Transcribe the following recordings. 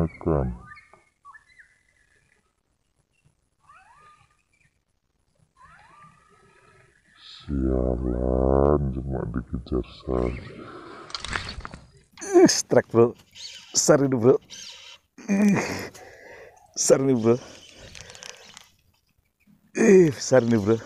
kebanyakan. Sialan, cuma dikejar saja. Strike bro, besar ini bro, besar ini bro, besar ini bro.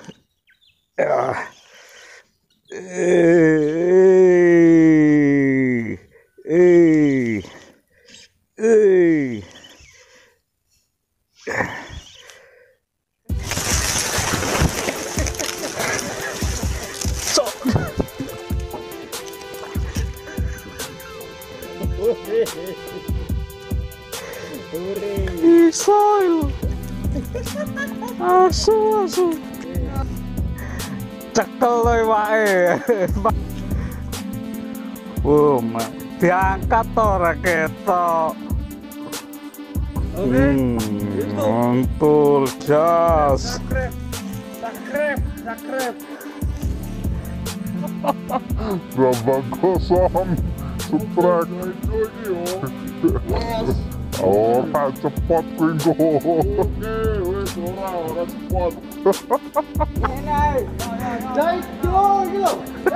Soil, asu, cekel loh wae. Diangkat ora ketok. Oke, mantul jas. sakrep. Berapa kosong strike. Ora cepot kuwi nggo. Oke, wis ora cepot. Dai, yo.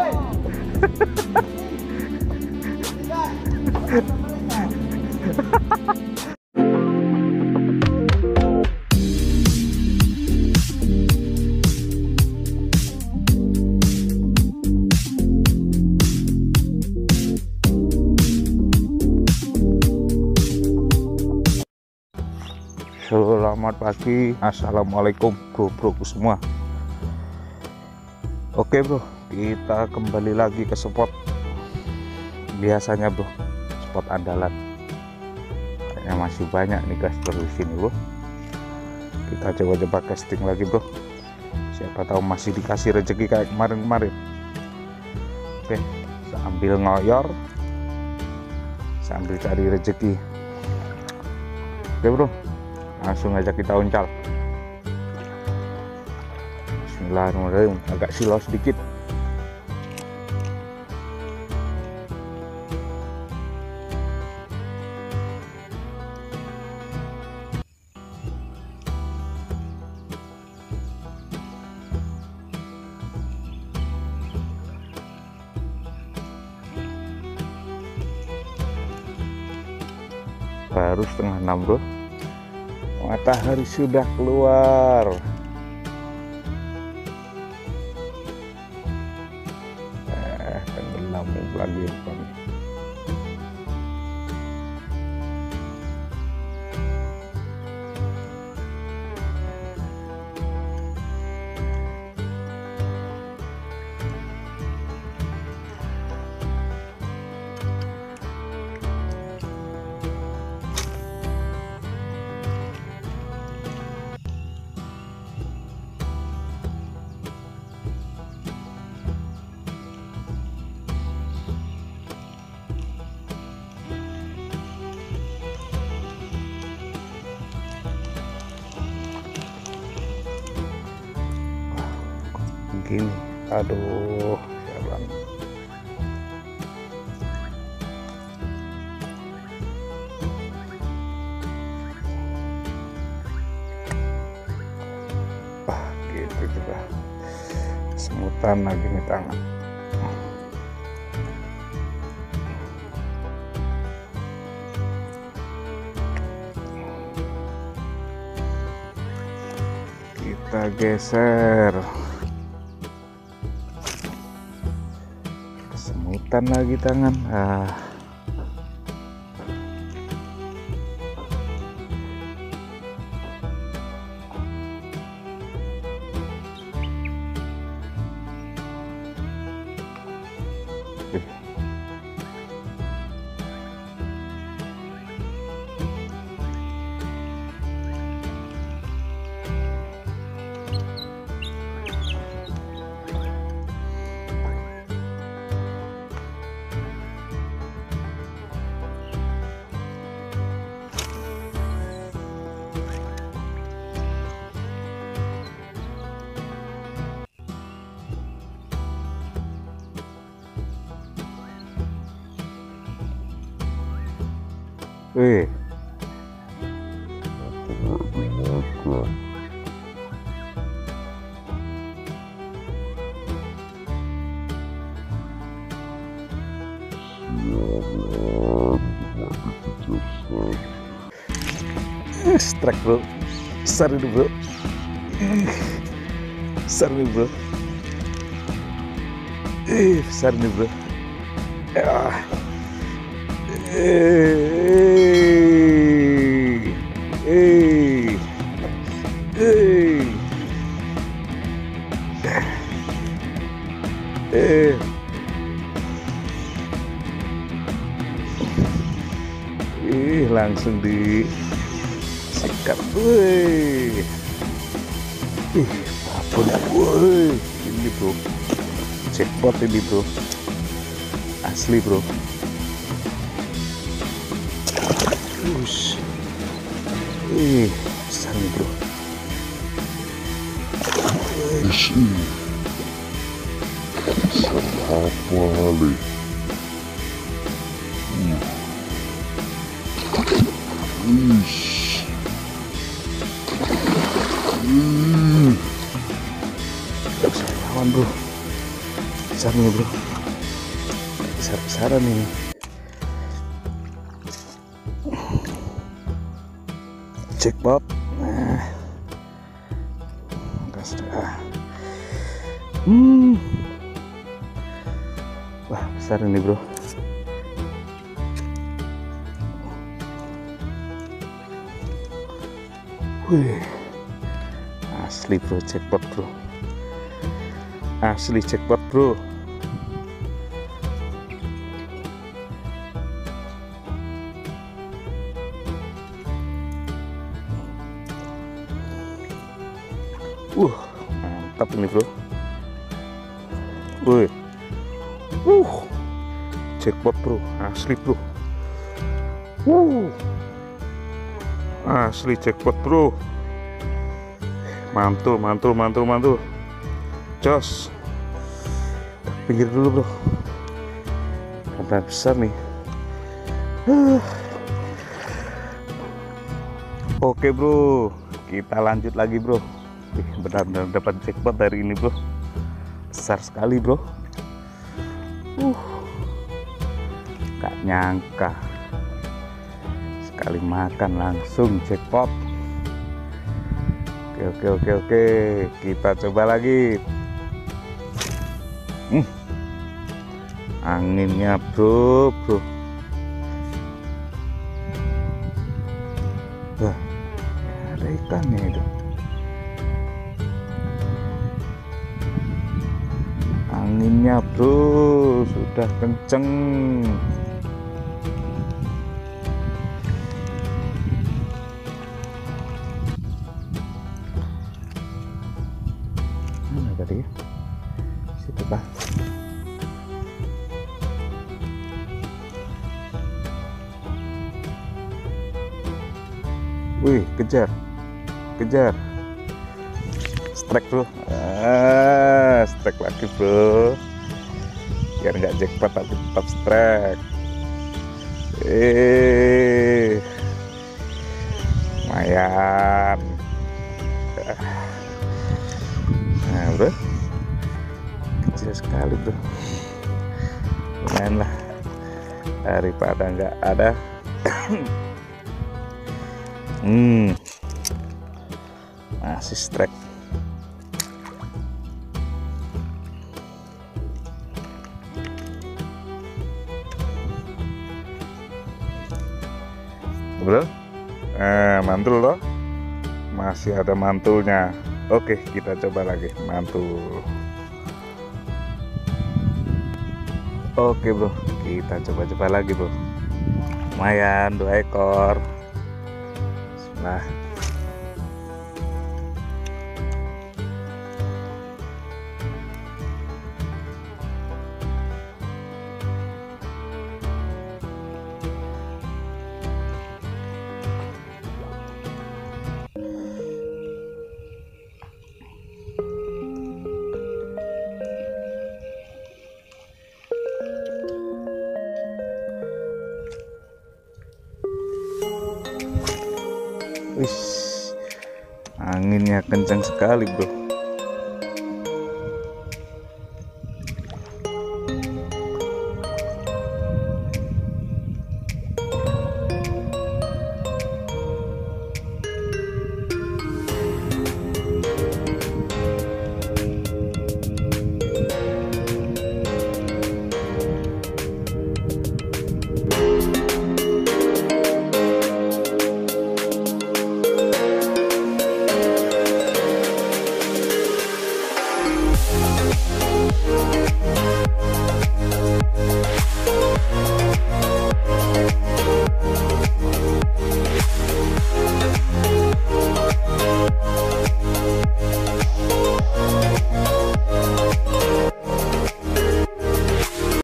Selamat pagi, assalamualaikum bro-broku semua. Oke bro, kita kembali lagi ke spot biasanya bro, spot andalan. Kayaknya masih banyak nih guys bro di sini bro. Kita coba casting lagi bro. Siapa tahu masih dikasih rezeki kayak kemarin-kemarin. Oke, sambil ngoyor, sambil cari rezeki. Oke bro, langsung aja kita uncal. Bismillahirrahmanirrahim. Agak silau sedikit. Baru setengah 6 bro, matahari sudah keluar. Tenggelam lagi rupanya. Gini, aduh, sialan. Gitu juga, semutan lagi nih tangan. Kita geser. Kesemutan lagi tangan. mendapatkan. Strike bro, besar ini bro, besar ini bro, besar ini bro. Langsung disikat, apapun, ini bro, jackpot ini bro, asli bro. Besar nih bro. Sama kali. Besar lawan bro, besar nih bro, besar-besaran ini. Jackpot. Wah, besar ini bro. Wih, asli bro, jackpot bro, asli jackpot bro. Mantap ini bro. Wih, jackpot bro, asli bro. Asli jackpot bro. Mantul, mantul, mantul, mantul. Jos. Pinggir dulu bro. Karena besar nih. Oke bro, kita lanjut lagi bro. Benar-benar dapat jackpot dari ini bro, besar sekali bro. Gak nyangka sekali makan langsung jackpot. Oke, kita coba lagi. Anginnya bro. Wah, ada ikannya itu. Anginnya bro, sudah kenceng. Mana tadi ya? Situ kah? Wih, kejar. Strike bro. Strike lagi bro, biar nggak jackpot tapi tetap strike. Lumayan. Nah bro, kecil sekali bro, lumayan lah daripada nggak ada. Masih strike. Bro, mantul loh, masih ada mantulnya. Oke, kita coba lagi mantul. Oke bro, kita coba lagi bro. Lumayan 2 ekor. Nah, Anginnya kencang sekali bro.